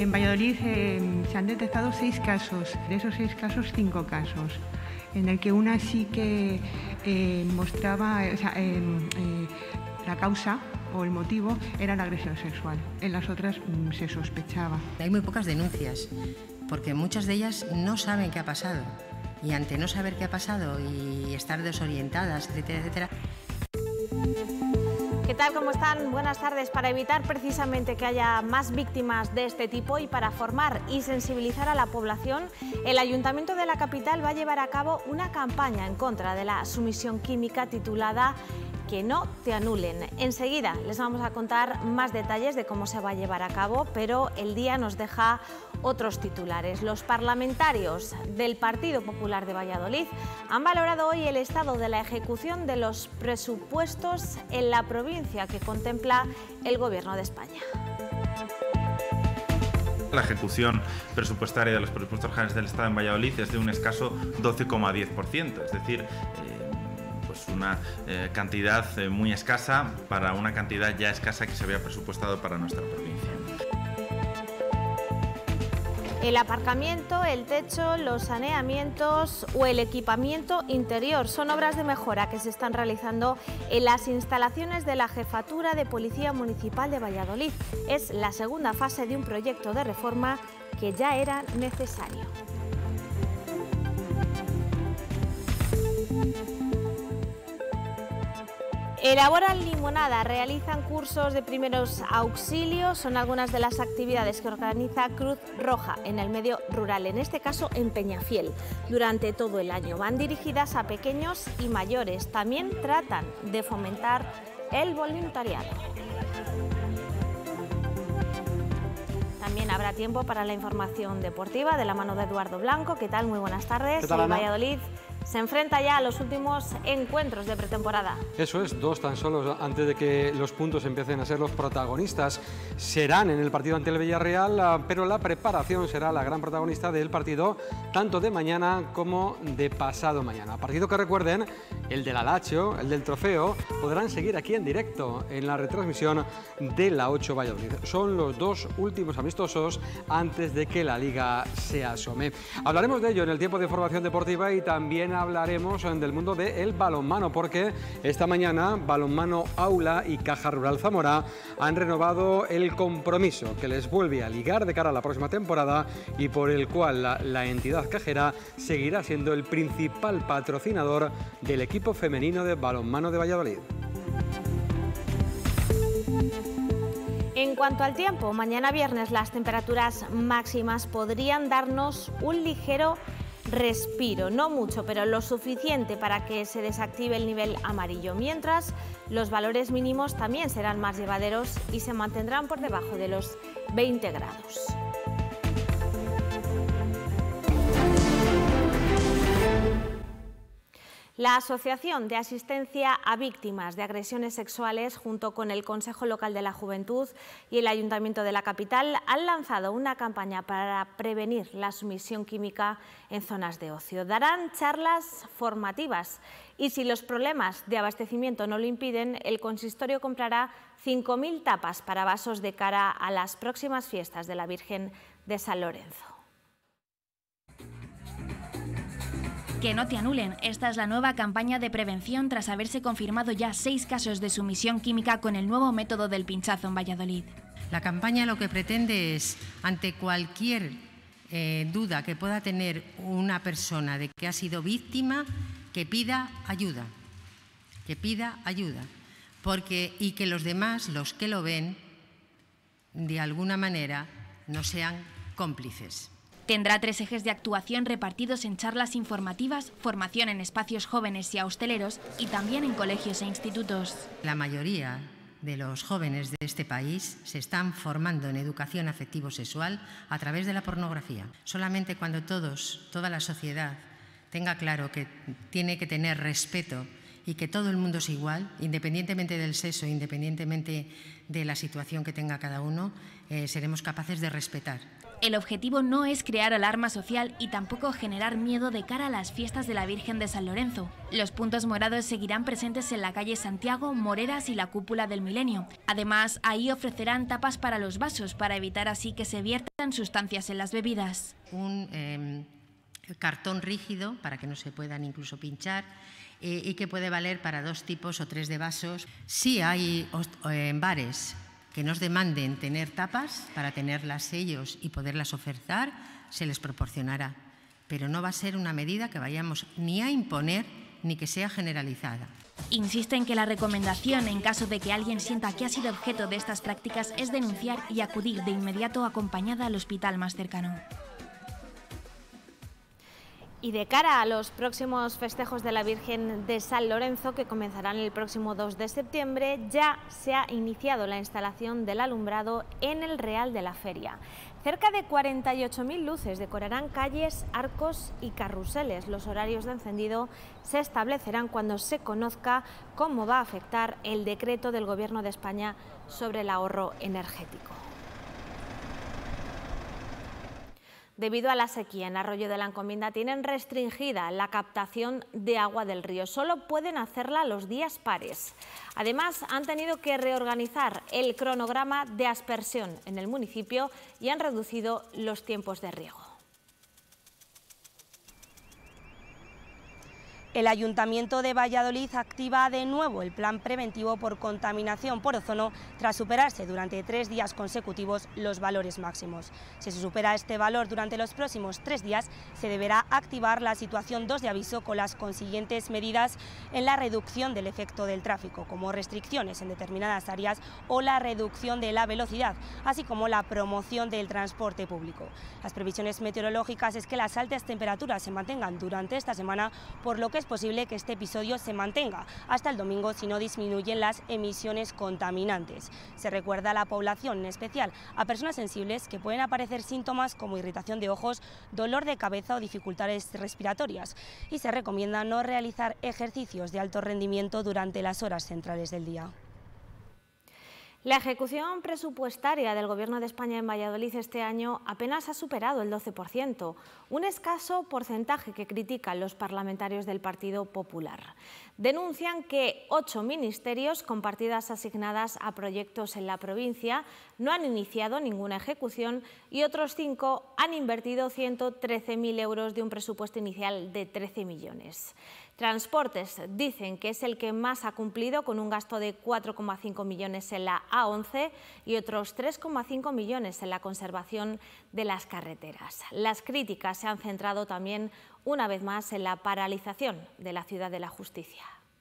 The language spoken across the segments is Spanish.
En Valladolid se han detectado 6 casos, de esos 6 casos 5 casos, en el que una sí que mostraba, la causa o el motivo era la agresión sexual. En las otras se sospechaba. Hay muy pocas denuncias, porque muchas de ellas no saben qué ha pasado. Y ante no saber qué ha pasado y estar desorientadas, etcétera, etcétera. ¿Qué tal? ¿Cómo están? Buenas tardes. Para evitar precisamente que haya más víctimas de este tipo y para formar y sensibilizar a la población, el Ayuntamiento de la capital va a llevar a cabo una campaña en contra de la sumisión química titulada Que no te anulen. Enseguida les vamos a contar más detalles de cómo se va a llevar a cabo, pero el día nos deja otros titulares. Los parlamentarios del Partido Popular de Valladolid han valorado hoy el estado de la ejecución de los presupuestos en la provincia que contempla el Gobierno de España. La ejecución presupuestaria de los presupuestos generales del Estado en Valladolid es de un escaso 12,10%, es decir, una cantidad muy escasa para una cantidad ya escasa que se había presupuestado para nuestra provincia. El aparcamiento, el techo, los saneamientos o el equipamiento interior son obras de mejora que se están realizando en las instalaciones de la Jefatura de Policía Municipal de Valladolid. Es la segunda fase de un proyecto de reforma que ya era necesario. Elaboran limonada, realizan cursos de primeros auxilios, son algunas de las actividades que organiza Cruz Roja en el medio rural, en este caso en Peñafiel, durante todo el año. Van dirigidas a pequeños y mayores, también tratan de fomentar el voluntariado. También habrá tiempo para la información deportiva de la mano de Eduardo Blanco. ¿Qué tal? Muy buenas tardes. ¿Qué tal, Ana? Valladolid se enfrenta ya a los últimos encuentros de pretemporada. Eso es, 2 tan solo antes de que los puntos empiecen a ser los protagonistas. Serán en el partido ante el Villarreal, pero la preparación será la gran protagonista del partido, tanto de mañana como de pasado mañana. Partido que, recuerden, el del Alacho, el del Trofeo, podrán seguir aquí en directo en la retransmisión de la 8 Valladolid. Son los 2 últimos amistosos antes de que la Liga se asome. Hablaremos de ello en el tiempo de información deportiva y también hablaremos del mundo del balonmano, porque esta mañana Balonmano Aula y Caja Rural Zamora han renovado el compromiso que les vuelve a ligar de cara a la próxima temporada y por el cual la entidad cajera seguirá siendo el principal patrocinador del equipo femenino de balonmano de Valladolid. En cuanto al tiempo, mañana viernes las temperaturas máximas podrían darnos un ligero respiro, no mucho, pero lo suficiente para que se desactive el nivel amarillo, mientras los valores mínimos también serán más llevaderos y se mantendrán por debajo de los 20 grados. La Asociación de Asistencia a Víctimas de Agresiones Sexuales, junto con el Consejo Local de la Juventud y el Ayuntamiento de la capital, han lanzado una campaña para prevenir la sumisión química en zonas de ocio. Darán charlas formativas y, si los problemas de abastecimiento no lo impiden, el consistorio comprará 5.000 tapas para vasos de cara a las próximas fiestas de la Virgen de San Lorenzo. Que no te anulen. Esta es la nueva campaña de prevención tras haberse confirmado ya 6 casos de sumisión química con el nuevo método del pinchazo en Valladolid. La campaña lo que pretende es, ante cualquier duda que pueda tener una persona de que ha sido víctima, que pida ayuda. Que pida ayuda. Y que los demás, los que lo ven, de alguna manera no sean cómplices. Tendrá 3 ejes de actuación repartidos en charlas informativas, formación en espacios jóvenes y hosteleros y también en colegios e institutos. La mayoría de los jóvenes de este país se están formando en educación afectivo-sexual a través de la pornografía. Solamente cuando toda la sociedad tenga claro que tiene que tener respeto y que todo el mundo es igual, independientemente del sexo, independientemente de la situación que tenga cada uno, seremos capaces de respetar. El objetivo no es crear alarma social y tampoco generar miedo de cara a las fiestas de la Virgen de San Lorenzo. Los puntos morados seguirán presentes en la calle Santiago, Moreras y la Cúpula del Milenio. Además, ahí ofrecerán tapas para los vasos para evitar así que se viertan sustancias en las bebidas. Un cartón rígido para que no se puedan incluso pinchar y que puede valer para 2 tipos o 3 de vasos. Si hay bares que nos demanden tener tapas para tenerlas ellos y poderlas ofertar, se les proporcionará. Pero no va a ser una medida que vayamos ni a imponer ni que sea generalizada. Insisten que la recomendación, en caso de que alguien sienta que ha sido objeto de estas prácticas, es denunciar y acudir de inmediato acompañada al hospital más cercano. Y de cara a los próximos festejos de la Virgen de San Lorenzo, que comenzarán el próximo 2 de septiembre, ya se ha iniciado la instalación del alumbrado en el Real de la Feria. Cerca de 48.000 luces decorarán calles, arcos y carruseles. Los horarios de encendido se establecerán cuando se conozca cómo va a afectar el decreto del Gobierno de España sobre el ahorro energético. Debido a la sequía en Arroyo de la Encomienda tienen restringida la captación de agua del río. Solo pueden hacerla los días pares. Además, han tenido que reorganizar el cronograma de aspersión en el municipio y han reducido los tiempos de riego. El Ayuntamiento de Valladolid activa de nuevo el plan preventivo por contaminación por ozono tras superarse durante 3 días consecutivos los valores máximos. Si se supera este valor durante los próximos 3 días, se deberá activar la situación 2 de aviso con las consiguientes medidas en la reducción del efecto del tráfico, como restricciones en determinadas áreas o la reducción de la velocidad, así como la promoción del transporte público. Las previsiones meteorológicas es que las altas temperaturas se mantengan durante esta semana, por lo que es posible que este episodio se mantenga hasta el domingo si no disminuyen las emisiones contaminantes. Se recuerda a la población, en especial a personas sensibles, que pueden aparecer síntomas como irritación de ojos, dolor de cabeza o dificultades respiratorias, y se recomienda no realizar ejercicios de alto rendimiento durante las horas centrales del día. La ejecución presupuestaria del Gobierno de España en Valladolid este año apenas ha superado el 12%, un escaso porcentaje que critican los parlamentarios del Partido Popular. Denuncian que 8 ministerios con partidas asignadas a proyectos en la provincia no han iniciado ninguna ejecución y otros 5 han invertido 113.000 euros de un presupuesto inicial de 13 millones. Transportes dicen que es el que más ha cumplido, con un gasto de 4,5 millones en la A11 y otros 3,5 millones en la conservación de las carreteras. Las críticas se han centrado también, una vez más, en la paralización de la Ciudad de la Justicia.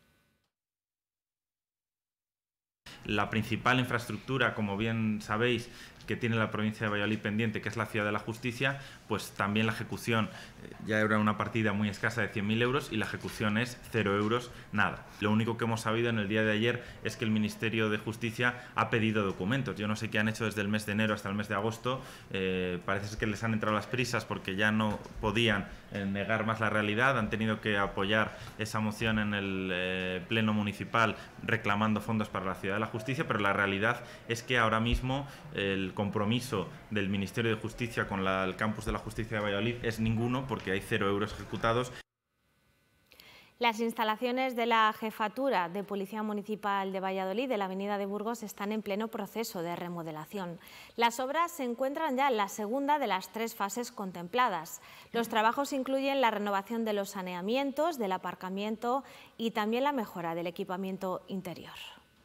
La principal infraestructura, como bien sabéis, que tiene la provincia de Valladolid pendiente, que es la Ciudad de la Justicia, pues también la ejecución ya era una partida muy escasa de 100.000 euros y la ejecución es 0 euros, nada. Lo único que hemos sabido en el día de ayer es que el Ministerio de Justicia ha pedido documentos. Yo no sé qué han hecho desde el mes de enero hasta el mes de agosto. Parece que les han entrado las prisas porque ya no podían negar más la realidad. Han tenido que apoyar esa moción en el Pleno Municipal reclamando fondos para la Ciudad de la Justicia, pero la realidad es que ahora mismo el compromiso del Ministerio de Justicia con el Campus de la Justicia de Valladolid es ninguno, porque hay 0 euros ejecutados. Las instalaciones de la Jefatura de Policía Municipal de Valladolid de la Avenida de Burgos están en pleno proceso de remodelación. Las obras se encuentran ya en la segunda de las 3 fases contempladas. Los trabajos incluyen la renovación de los saneamientos, del aparcamiento y también la mejora del equipamiento interior.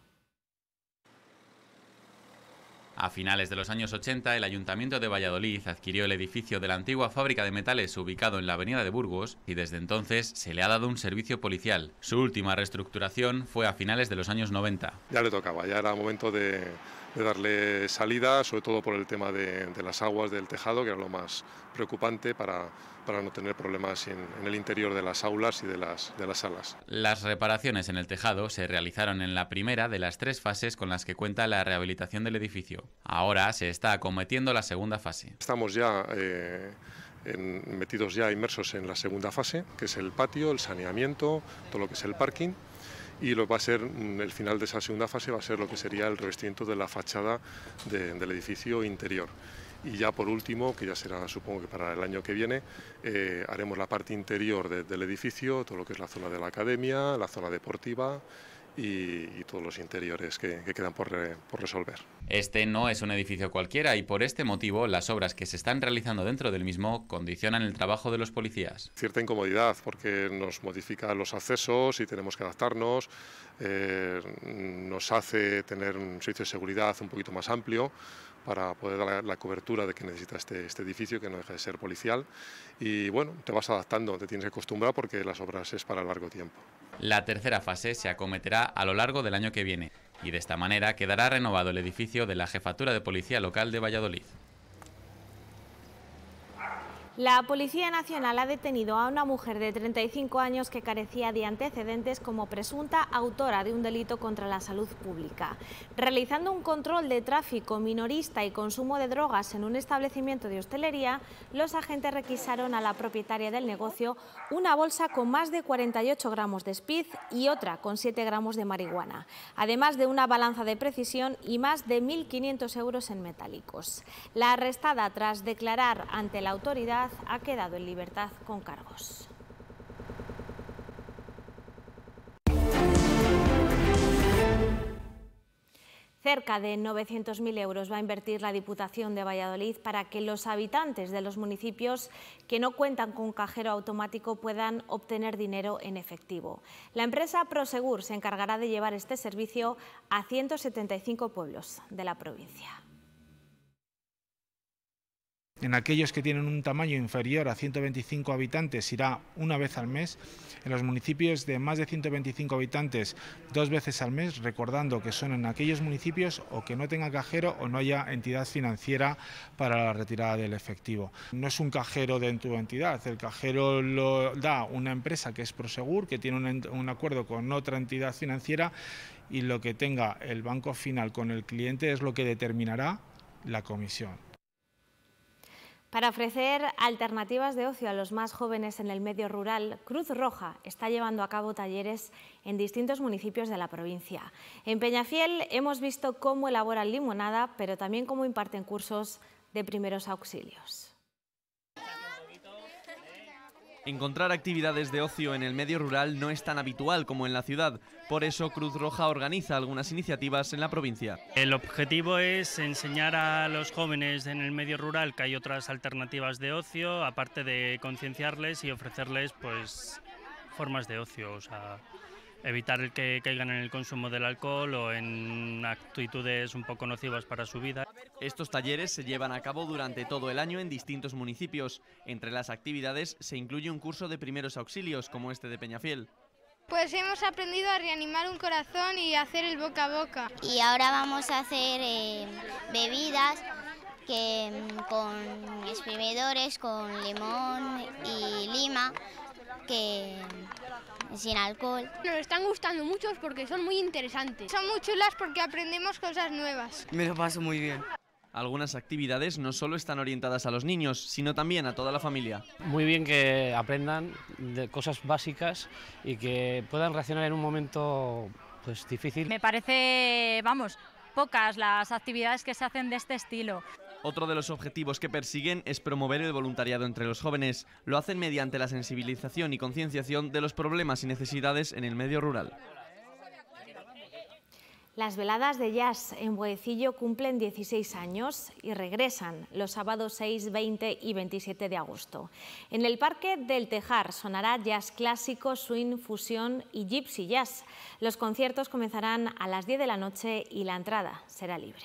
A finales de los años 80, el Ayuntamiento de Valladolid adquirió el edificio de la antigua fábrica de metales ubicado en la avenida de Burgos y desde entonces se le ha dado un servicio policial. Su última reestructuración fue a finales de los años 90. Ya le tocaba, ya era momento de darle salida, sobre todo por el tema de las aguas del tejado, que era lo más preocupante para no tener problemas en el interior de las aulas y de las salas. Las reparaciones en el tejado se realizaron en la primera de las 3 fases con las que cuenta la rehabilitación del edificio. Ahora se está acometiendo la segunda fase. Estamos ya metidos ya inmersos en la segunda fase, que es el patio, el saneamiento, todo lo que es el parking. Y lo va a ser, el final de esa segunda fase va a ser lo que sería el revestimiento de la fachada del edificio interior. Y ya por último, que ya será supongo que para el año que viene, haremos la parte interior del edificio, todo lo que es la zona de la academia, la zona deportiva y todos los interiores que quedan por resolver. Este no es un edificio cualquiera y por este motivo las obras que se están realizando dentro del mismo condicionan el trabajo de los policías. Cierta incomodidad porque nos modifica los accesos y tenemos que adaptarnos, nos hace tener un servicio de seguridad un poquito más amplio para poder dar la cobertura de que necesita este edificio, que no deja de ser policial. Y bueno, te vas adaptando, te tienes que acostumbrar porque las obras es para largo tiempo. La tercera fase se acometerá a lo largo del año que viene y de esta manera quedará renovado el edificio de la Jefatura de Policía Local de Valladolid. La Policía Nacional ha detenido a una mujer de 35 años que carecía de antecedentes como presunta autora de un delito contra la salud pública. Realizando un control de tráfico minorista y consumo de drogas en un establecimiento de hostelería, los agentes requisaron a la propietaria del negocio una bolsa con más de 48 gramos de speed y otra con 7 gramos de marihuana, además de una balanza de precisión y más de 1.500 euros en metálicos. La arrestada, tras declarar ante la autoridad, ha quedado en libertad con cargos. Cerca de 900.000 euros va a invertir la Diputación de Valladolid para que los habitantes de los municipios que no cuentan con cajero automático puedan obtener dinero en efectivo. La empresa Prosegur se encargará de llevar este servicio a 175 pueblos de la provincia. En aquellos que tienen un tamaño inferior a 125 habitantes irá una vez al mes. En los municipios de más de 125 habitantes 2 veces al mes, recordando que son en aquellos municipios o que no tenga cajero o no haya entidad financiera para la retirada del efectivo. No es un cajero de tu entidad, el cajero lo da una empresa que es Prosegur, que tiene un acuerdo con otra entidad financiera, y lo que tenga el banco final con el cliente es lo que determinará la comisión. Para ofrecer alternativas de ocio a los más jóvenes en el medio rural, Cruz Roja está llevando a cabo talleres en distintos municipios de la provincia. En Peñafiel hemos visto cómo elaboran limonada, pero también cómo imparten cursos de primeros auxilios. Encontrar actividades de ocio en el medio rural no es tan habitual como en la ciudad. Por eso Cruz Roja organiza algunas iniciativas en la provincia. El objetivo es enseñar a los jóvenes en el medio rural que hay otras alternativas de ocio, aparte de concienciarles y ofrecerles pues formas de ocio, o sea, evitar el que caigan en el consumo del alcohol o en actitudes un poco nocivas para su vida. Estos talleres se llevan a cabo durante todo el año en distintos municipios. Entre las actividades se incluye un curso de primeros auxilios, como este de Peñafiel. Pues hemos aprendido a reanimar un corazón y a hacer el boca a boca. Y ahora vamos a hacer bebidas con exprimidores, con limón y lima, sin alcohol. Nos están gustando mucho porque son muy interesantes. Son muy chulas porque aprendemos cosas nuevas. Me lo paso muy bien. Algunas actividades no solo están orientadas a los niños, sino también a toda la familia. Muy bien que aprendan de cosas básicas y que puedan reaccionar en un momento pues difícil. Me parece, pocas las actividades que se hacen de este estilo. Otro de los objetivos que persiguen es promover el voluntariado entre los jóvenes. Lo hacen mediante la sensibilización y concienciación de los problemas y necesidades en el medio rural. Las veladas de jazz en Boecillo cumplen 16 años y regresan los sábados 6, 20 y 27 de agosto. En el Parque del Tejar sonará jazz clásico, swing, fusión y gypsy jazz. Los conciertos comenzarán a las 10 de la noche y la entrada será libre.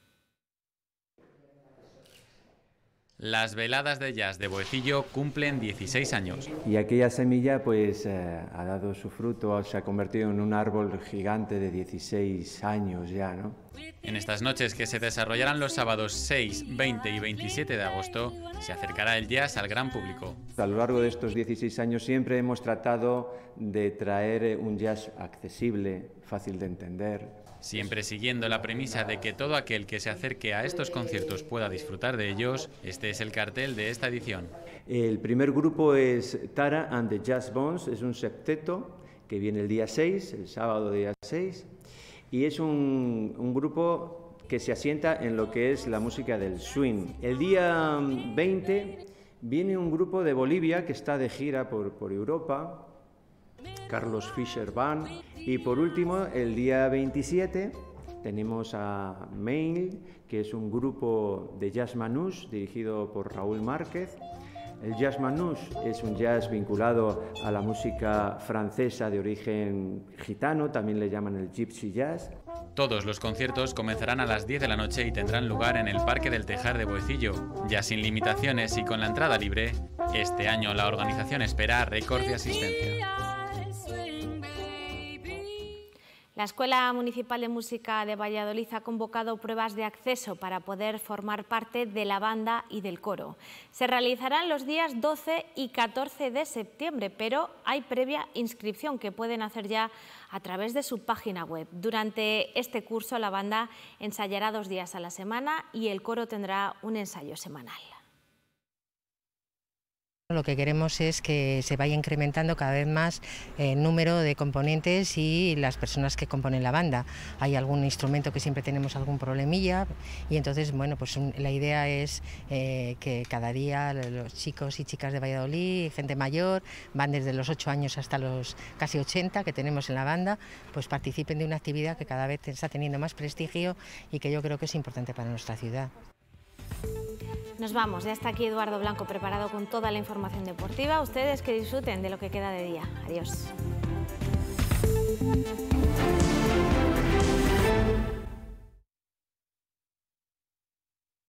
Las veladas de jazz de Boecillo cumplen 16 años. Y aquella semilla pues ha dado su fruto, se ha convertido en un árbol gigante de 16 años ya, ¿no? En estas noches que se desarrollarán los sábados 6, 20 y 27 de agosto, se acercará el jazz al gran público. A lo largo de estos 16 años siempre hemos tratado de traer un jazz accesible, fácil de entender. Siempre siguiendo la premisa de que todo aquel que se acerque a estos conciertos pueda disfrutar de ellos, este es el cartel de esta edición. El primer grupo es Tara and the Jazz Bones, es un septeto que viene el día 6, el sábado día 6, y es un grupo que se asienta en lo que es la música del swing. El día 20 viene un grupo de Bolivia que está de gira por Europa, Carlos Fischer Band, y por último el día 27 tenemos a Mail, que es un grupo de jazz manouche dirigido por Raúl Márquez. El jazz manouche es un jazz vinculado a la música francesa de origen gitano, también le llaman el gypsy jazz. Todos los conciertos comenzarán a las 10 de la noche y tendrán lugar en el Parque del Tejar de Boecillo. Ya sin limitaciones y con la entrada libre, este año la organización espera récord de asistencia. La Escuela Municipal de Música de Valladolid ha convocado pruebas de acceso para poder formar parte de la banda y del coro. Se realizarán los días 12 y 14 de septiembre, pero hay previa inscripción que pueden hacer ya a través de su página web. Durante este curso la banda ensayará 2 días a la semana y el coro tendrá un ensayo semanal. Lo que queremos es que se vaya incrementando cada vez más el número de componentes y las personas que componen la banda. Hay algún instrumento que siempre tenemos algún problemilla y entonces, bueno, pues la idea es que cada día los chicos y chicas de Valladolid, gente mayor, van desde los 8 años hasta los casi 80 que tenemos en la banda, pues participen de una actividad que cada vez está teniendo más prestigio y que yo creo que es importante para nuestra ciudad. Nos vamos, ya está aquí Eduardo Blanco preparado con toda la información deportiva. Ustedes que disfruten de lo que queda de día. Adiós.